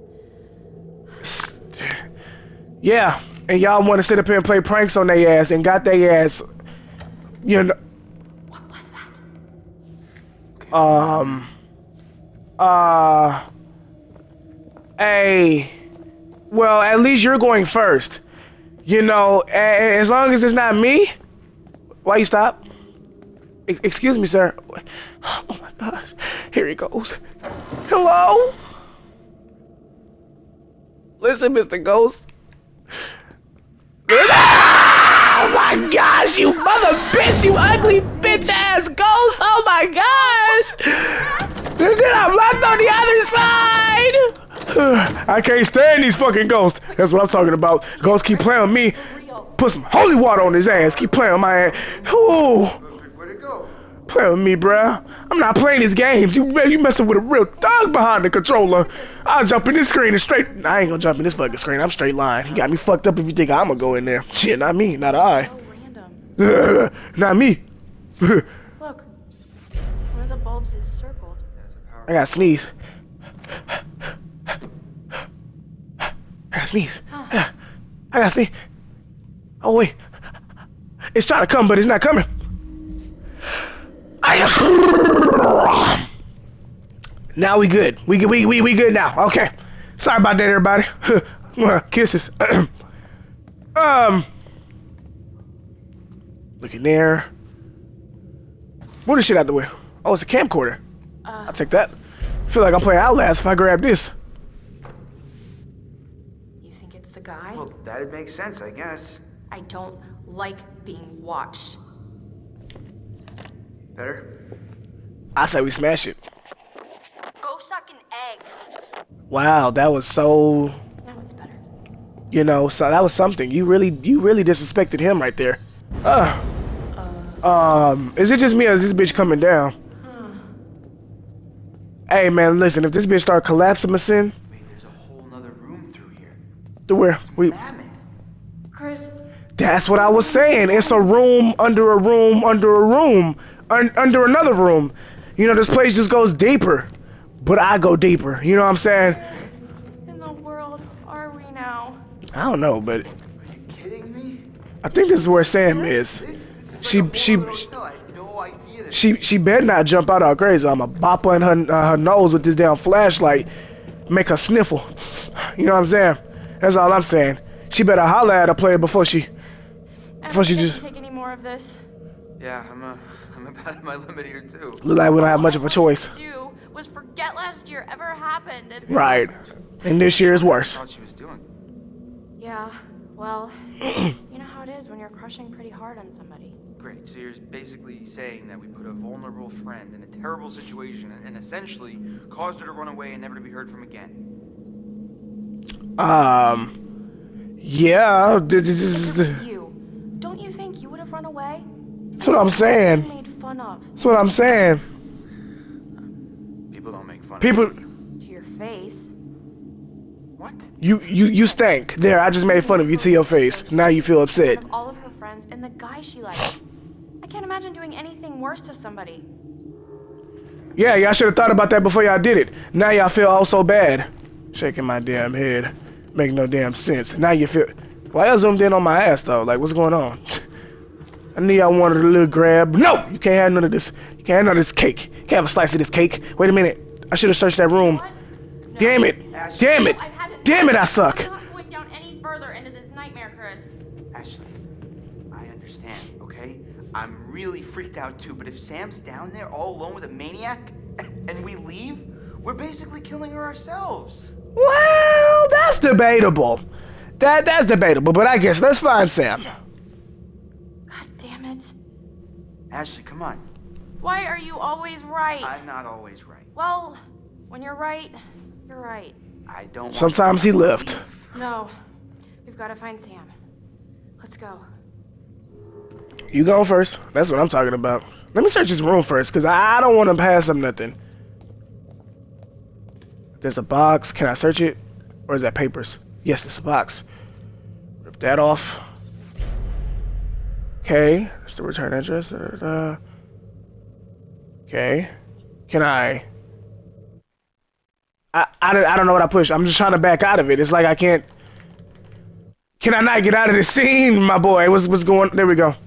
Yeah, and y'all want to sit up here and play pranks on their ass and got their ass, you know, What was that? um, uh, hey, well, at least you're going first. You know, a- as long as it's not me. Why you stop? E- excuse me, sir. Oh my gosh, here he goes. Hello? Listen, Mister Ghost. Oh my gosh, you mother bitch, you ugly bitch ass ghost! Oh my gosh! Look at I'm locked on the other side! I can't stand these fucking ghosts. That's what I'm talking about. Ghosts keep playing with me. Put some holy water on his ass. Keep playing on my ass. Ooh. Where'd it go? Play with me, bruh. I'm not playing these games. You you messing with a real thug behind the controller. I'll jump in this screen and straight. I ain't gonna jump in this fucking screen. I'm straight line. You got me fucked up if you think I'm gonna go in there. Shit, not me, not I. So random. Not me. Look, one of the bulbs is circled. That's a power. I gotta sneeze. I gotta sneeze. I gotta sneeze. Oh wait, it's trying to come, but it's not coming. I now we good. We we we we good now. Okay. Sorry about that, everybody. Kisses. um. Look in there. Move this shit out the way. Oh, it's a camcorder. Uh, I'll take that. I feel like I'm playing Outlast if I grab this. you think it's the guy? Well, that'd make sense, I guess. I don't like being watched. Better? I say we smash it. Go suck an egg. Wow, that was so, Now it's better. you know, so that was something. You really, you really disrespected him right there. Uh, um, is it just me or is this bitch coming down? Hey man, listen, if this bitch start collapsing us in, Wait, there's a whole nother room through here. to where we Mammoth. Chris, that's what I was saying. It's a room under a room under a room un, under another room. You know, this place just goes deeper. But I go deeper. You know what I'm saying? in the world are we now? I don't know, but Are you kidding me? I think this is where Sam is. This, this is She- like a whole she- other hotel. I had no idea that. She she better not jump out all crazy. I'm a bop her in her, uh, her nose with this damn flashlight, make her sniffle. You know what I'm saying? That's all I'm saying. She better holler at a player before she. Am Before I she gonna just- take any more of this? Yeah, I'm uh, I'm about at my limit here too. Look like we don't have much of a choice. All I wanted to do was forget last year ever happened. And Right. And this year is I worse. thought she was doing. Yeah, well, you know how it is when you're crushing pretty hard on somebody. Great. So you're basically saying that we put a vulnerable friend in a terrible situation and, and essentially caused her to run away and never to be heard from again. Um. Yeah. This If is it was you, don't you think you would have run away? that's what I'm Being saying. made fun of That's what I'm saying. People don't make fun People, of me. to your face. What? you you you stink. There, I just made fun of you to your face. Now you feel upset. Of all of her friends and the guy she liked. I can't imagine doing anything worse to somebody. Yeah, y'all should have thought about that before y'all did it. Now y'all feel all so bad. Shaking my damn head. Make no damn sense. Now you feel... Why y'all zoomed in on my ass, though? Like, what's going on? I knew y'all wanted a little grab. No! You can't have none of this. You can't have none of this cake. You can't have a slice of this cake. Wait a minute. I should have searched that room. What? No. Damn it. Ashley. Damn it. I've had it. Damn it, I suck. I'm not going down any further into this nightmare, Chris. Ashley, I understand, okay? I'm really freaked out too, but if Sam's down there all alone with a maniac and we leave, we're basically killing her ourselves. Well, that's debatable. That That's debatable, but I guess let's find Sam. God damn it. Ashley, come on. Why are you always right? I'm not always right. Well, when you're right, you're right. I don't want Sometimes he left. No, we've got to find Sam. Let's go. You go first. That's what I'm talking about. Let me search this room first, because I don't want to pass up nothing. There's a box. Can I search it? Or is that papers? Yes, it's a box. Rip that off. Okay. That's the return address. Uh, okay. Can I... I, I, I don't know what I pushed. I'm just trying to back out of it. It's like I can't... Can I not get out of the scene, my boy? What's, what's going... There we go.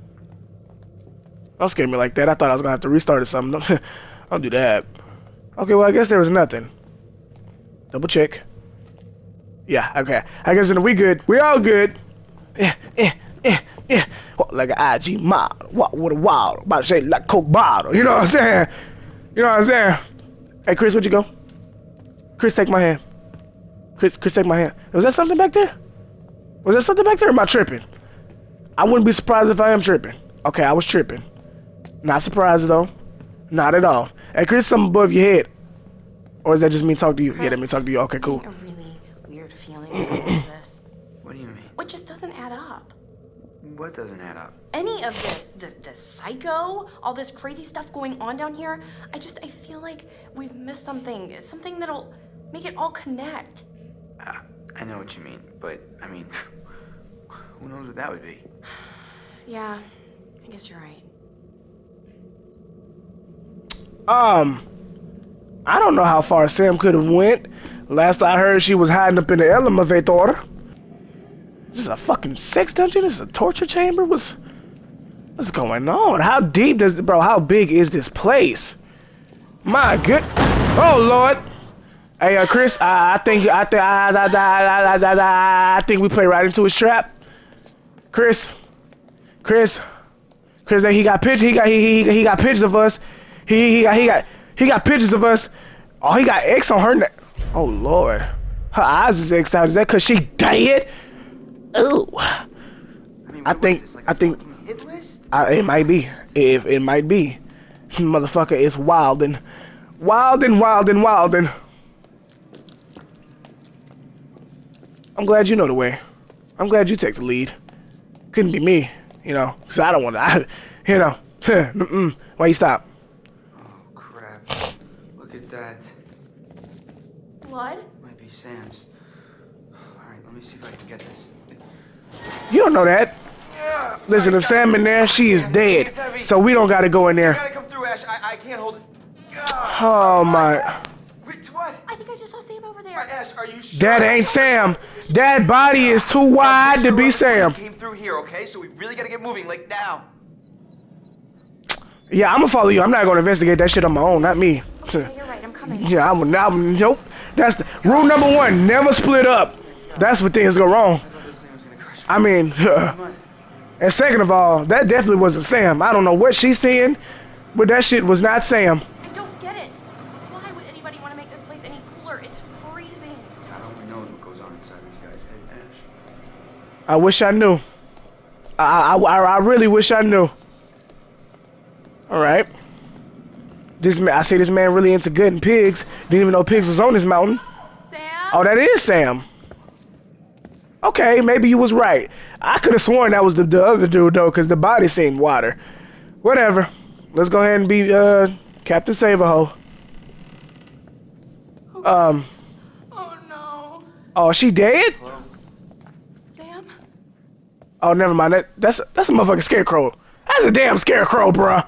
Don't scare me like that. I thought I was going to have to restart or something. Don't, don't do that. Okay, well, I guess there was nothing. Double check. Yeah, okay. I guess we good. We all good. Eh, eh, eh, eh. Walk like an I G model. Walk with a wild. About to say like Coke bottle. You know what I'm saying? You know what I'm saying? Hey, Chris, where'd you go? Chris, take my hand. Chris, Chris, take my hand. Was that something back there? Was that something back there or am I tripping? I wouldn't be surprised if I am tripping. Okay, I was tripping. Not surprised, though. Not at all. Hey, Chris, something above your head. Or is that just me talking to you? Chris, Yeah, let me talk to you. Okay, cool. I'm getting a really weird feeling about all of this. What do you mean? What just doesn't add up? What doesn't add up? Any of this, the, the psycho, all this crazy stuff going on down here, I just, I feel like we've missed something. Something that'll make it all connect. Uh, I know what you mean, but, I mean, who knows what that would be? Yeah, I guess you're right. Um, I don't know how far Sam could have went. Last I heard, she was hiding up in the elevator. This is a fucking sex dungeon? This is a torture chamber? What's, what's going on? How deep does, bro, how big is this place? My good, oh Lord. Hey, uh, Chris, I, I think, I think, I, I, I, I, I, I think we play right into his trap. Chris, Chris, Chris, he got pictures, he got, he, he, he got pictures of us. He, he got, he got, he got pictures of us. Oh, he got X on her neck. Oh Lord, her eyes is X'd out. Is that cause she dead? Ooh. I mean, I what think- is this, like I a think- fucking hit list? I, it might be. If it might be, motherfucker is wild and wild and wild and wild and. I'm glad you know the way. I'm glad you take the lead. Couldn't be me, you know, cause I don't want to. You know, mm-mm. Why you stop? Oh crap! Look at that. blood? Might be Sam's. Alright, let me see if I can get this. You don't know that. Yeah, Listen, if Sam in there, she is Damn, dead. it's heavy. So we don't gotta go in You there. gotta come through, Ash. I, I can't hold it. Ah, Oh my. wait, what? I think I just saw Sam over there. Ash, are you sure? That ain't Sam. That body is too wide to be Sam. Came through here, okay? So we really gotta get moving, like now. Yeah, I'm gonna follow you. I'm not gonna investigate that shit on my own, not me. Okay, you're right. I'm coming. Yeah, I'm now. Nope. That's the, rule number one. Never split up. That's when things go wrong. I thought this thing was gonna crush me. I mean, Come on. and second of all, that definitely wasn't Sam. I don't know what she's seeing, but that shit was not Sam. I don't get it. Why would anybody want to make this place any cooler? It's freezing. God only knows what goes on inside this guy's head, Ash. I wish I knew. I I, I, I really wish I knew. All right. This man, I see this man really into gutting pigs. Didn't even know pigs was on this mountain. Sam? Oh, that is Sam. Okay, maybe you was right. I could have sworn that was the, the other dude though, because the body seemed water. Whatever. Let's go ahead and be uh Captain Save-A-Ho. Um. Oh no. Oh, she dead? Sam? Oh, never mind. That that's that's a motherfucking scarecrow. That's a damn scarecrow, bruh.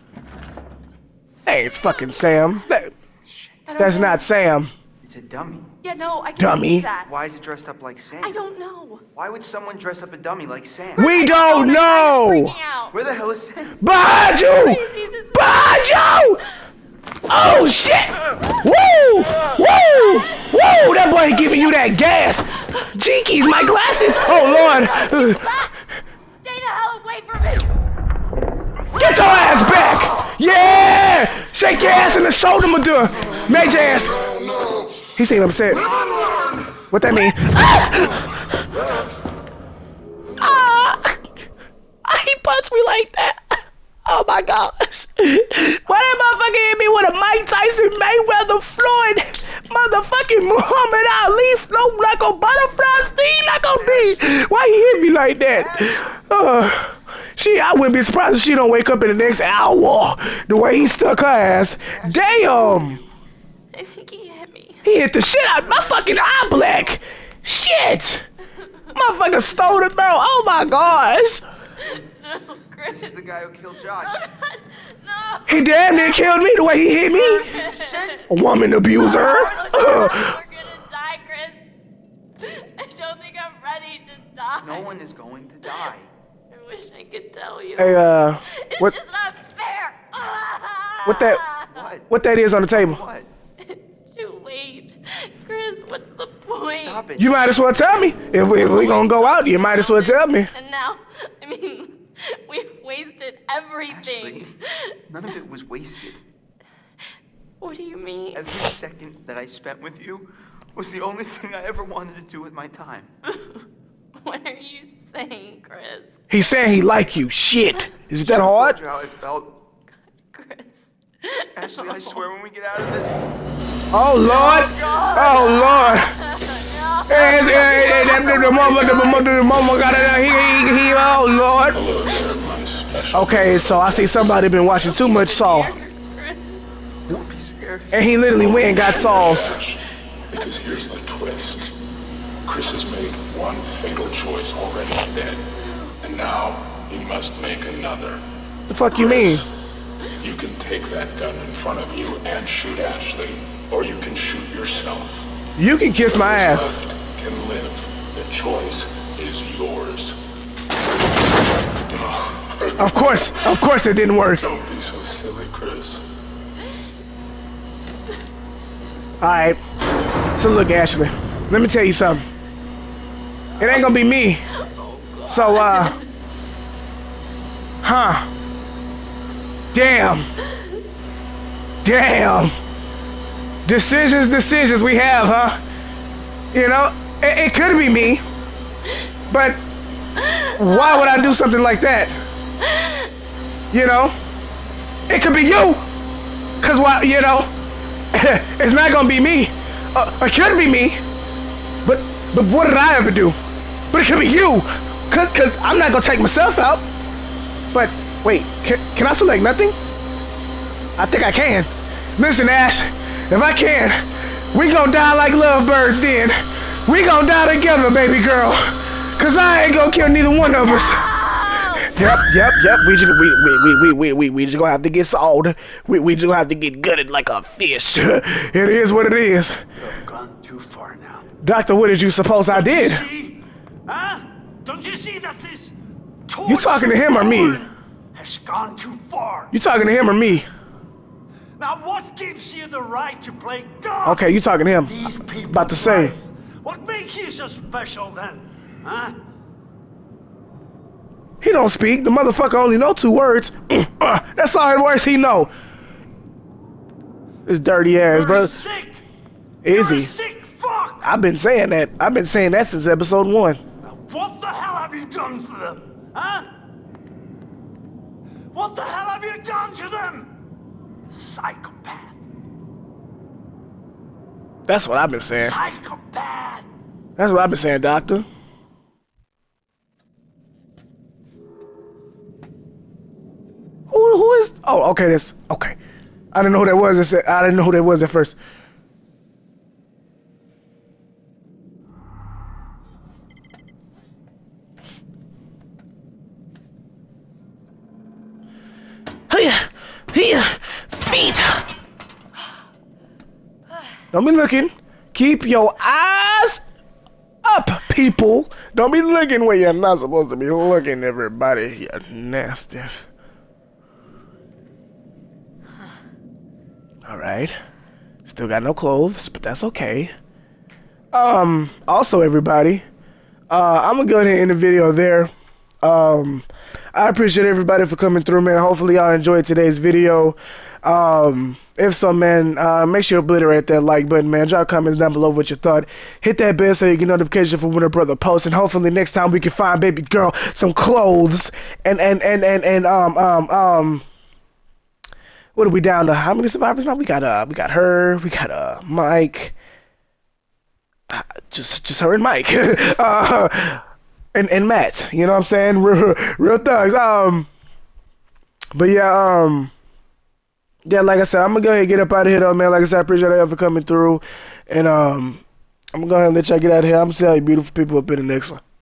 Hey, it's fucking Sam. That, that's not Sam. It's a dummy. Yeah, no, I can't Dummy. see that. Why is it dressed up like Sam? I don't know. Why would someone dress up a dummy like Sam? We don't I'm know. freaking out. Where the hell is Sam? Behind you! Crazy, this is- Behind you! Oh shit! Woo! Woo! Woo! That boy giving you that gas. Jinkies, my glasses. Oh lord! Stay the hell away from me! Get your ass back! Yeah! Shake your ass in the shoulder, Madura. Major ass. He seemed upset. What that mean? Ah! Ah! He punched me like that. Oh my gosh. Why that motherfucker hit me with a Mike Tyson Mayweather Floyd motherfucking Muhammad Ali float like a butterfly sting like a bee? Why he hit me like that? Uh, she, I wouldn't be surprised if she don't wake up in the next hour the way he stuck her ass. Damn. I think he hit me. He hit the shit out of my fucking eye black. Shit. Motherfucker stole the barrel. Oh my gosh. No, Chris. This is the guy who killed Josh. No. He damn near killed me the way he hit me. A woman abuser. We're Uh, gonna die, Chris. I don't think I'm ready to die. No one is going to die. I wish I could tell you. hey, uh, It's what, just not fair. what that, What? what that is on the table? What? It's too late. Chris, what's the point? Stop it. You might as well tell me. If we, if we gonna go out, you might as well tell me. And now, I mean, we've wasted everything. Actually, none of it was wasted. What do you mean? Every second that I spent with you was the only thing I ever wanted to do with my time. What are you saying, Chris? He's saying he like you. Shit. Is it that Should've hard? told you how I felt. Chris. Ashley, I swear when we get out of this. Oh Lord. Oh Lord. Hey, hey, hey, hey, that the mama, the mama, the mama got it. He, he, he, oh Lord. Hello there, my special. Okay, so I see somebody been watching too much Saul, Don't be scared. and he literally went and got Saul's. Because here's the twist. Chris has made one fatal choice already dead. And now he must make another. The fuck you mean? You can take that gun in front of you and shoot Ashley, or you can shoot yourself. You can kiss my ass. Left can live. The choice is yours. Of course, of course it didn't work. Don't be so silly, Chris. Alright. So look, Ashley, let me tell you something. It ain't gonna be me. So, uh... Huh. Damn. Damn. Decisions, decisions we have, huh? You know, it, it could be me. But why would I do something like that? You know? It could be you. Cause why, you know? It's not gonna be me. Uh, it could be me. But but what did I ever do? But it could be you. Cause, cause I'm not gonna take myself out. But wait, can, can I select nothing? I think I can. Listen, Ash, if I can, We gon' die like lovebirds then. We gon' die together, baby girl. Cause I ain't gonna kill neither one of us. Yep, yep, yep. We just we we we we we we, we just gonna have to get sold. We we just gonna have to get gutted like a fish. It is what it is. You've gone too far now. Doctor, what did you suppose I did? Don't you see? Huh? Don't you see that this You talking to him or me? Has gone too far. You talking to him or me? Now what gives you the right to play God? Okay, you talking to him. These people's About to say. lives. What makes you so special then? Huh? He don't speak. The motherfucker only know two words. Uh, that's all the words he know. This dirty ass, You're bro. sick. Is You're he? a sick fuck. I've been saying that. I've been saying that since episode one. Now, what the hell have you done for them? Huh? What the hell have you done to them? Psychopath. That's what I've been saying. Psychopath. That's what I've been saying, Doctor. Who who is? Oh, okay. This okay. I didn't know who that was. I didn't know who that was at first. Here, here, feet. Don't be looking. Keep your eyes up, people. Don't be looking where you're not supposed to be looking, everybody. You nasty. Alright. Still got no clothes, but that's okay. Um, also, everybody, uh, I'm gonna go ahead and end the video there. Um, I appreciate everybody for coming through, man. Hopefully y'all enjoyed today's video. Um, if so, man, uh, make sure you obliterate that like button, man. Drop comments down below what you thought. Hit that bell so you get notification for when a brother posts, and hopefully next time we can find baby girl some clothes and and and and and um um um. What are we down to? How many survivors now? We got uh, we got her, we got uh, Mike, uh, just just her and Mike, uh, and and Matt. You know what I'm saying? Real, real thugs. Um, but yeah, um, yeah, like I said, I'm gonna go ahead and get up out of here, though, man. Like I said, I appreciate y'all for coming through, and um, I'm gonna go ahead and let y'all get out of here. I'm gonna see all you beautiful people up in the next one.